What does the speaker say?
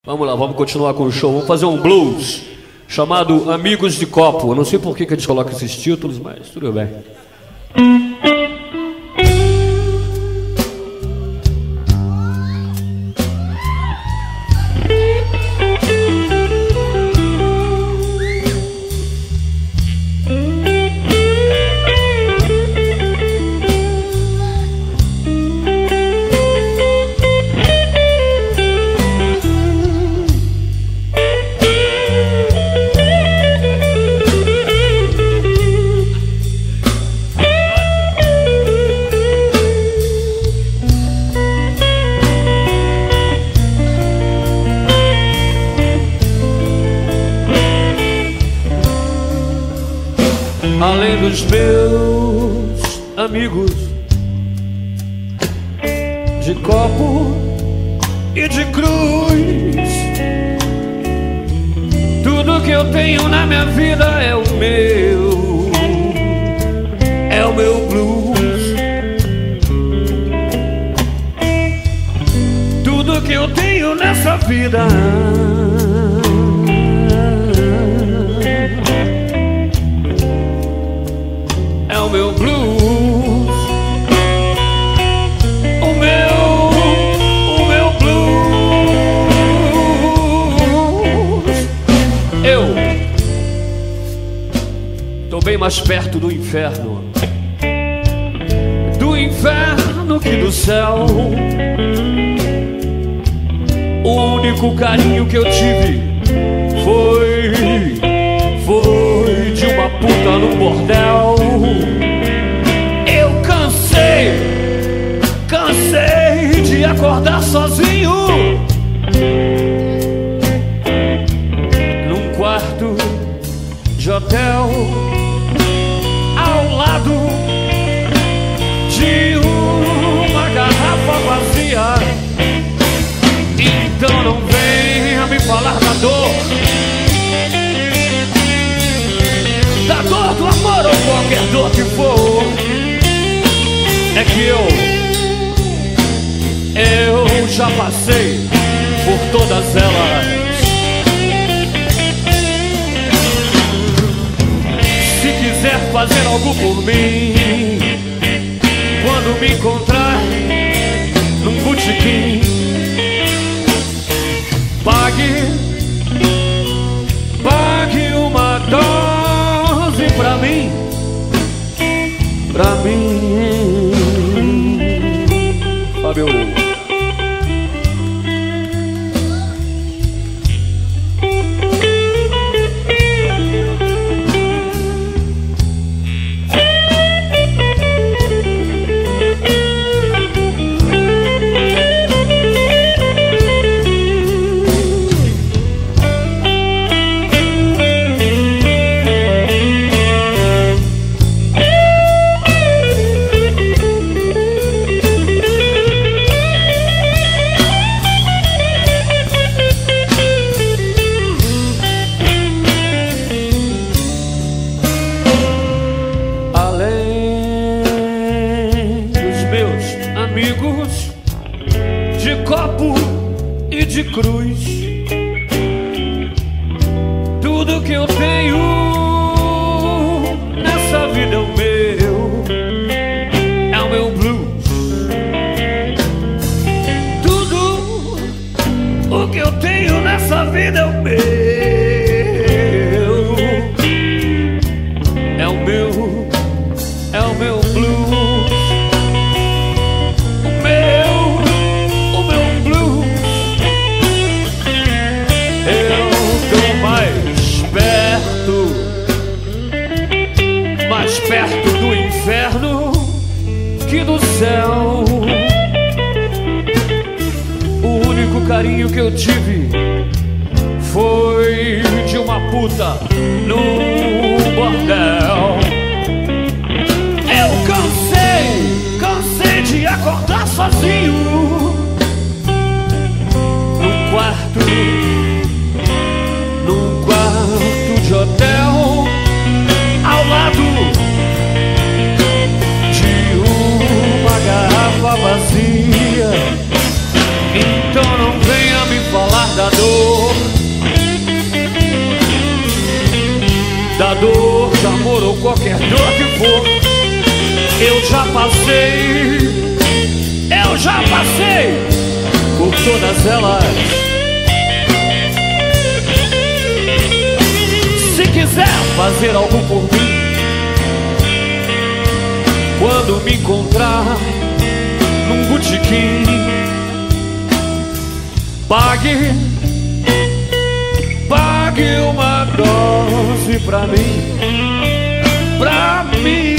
Vamos lá, vamos continuar com o show. Vamos fazer um blues chamado Amigos de Copo. Eu não sei por que eles colocam esses títulos, mas tudo bem. Além dos meus amigos de copo e de cruz, tudo que eu tenho na minha vida é o meu blues. Tudo que eu tenho nessa vida é o meu blues. O meu blues. Eu tô bem mais perto do inferno que do céu. O único carinho que eu tive foi de uma puta no bordel. Eu cansei de acordar sozinho num quarto de hotel ao lado de uma garrafa vazia. Então não venha me falar da dor do amor ou qualquer dor que for. É que eu já passei por todas elas. Se quiser fazer algo por mim, quando me encontrar num botequim, pague uma dose pra mim, Fábio. Amigos de copo e de cruz, tudo que eu tenho nessa vida é o meu blues. Tudo o que eu tenho nessa vida é o meu blues. Mais perto do inferno que do céu. O único carinho que eu tive foi de uma puta no bordel. Eu cansei de acordar sozinho num quarto de hotel ao lado de uma garrafa vazia. Então não venha me falar da da dor de amor ou qualquer dor que for. Eu já passei por todas elas. Se quiser fazer algo por mim, quando me encontrar num botequim, pague uma dose pra mim,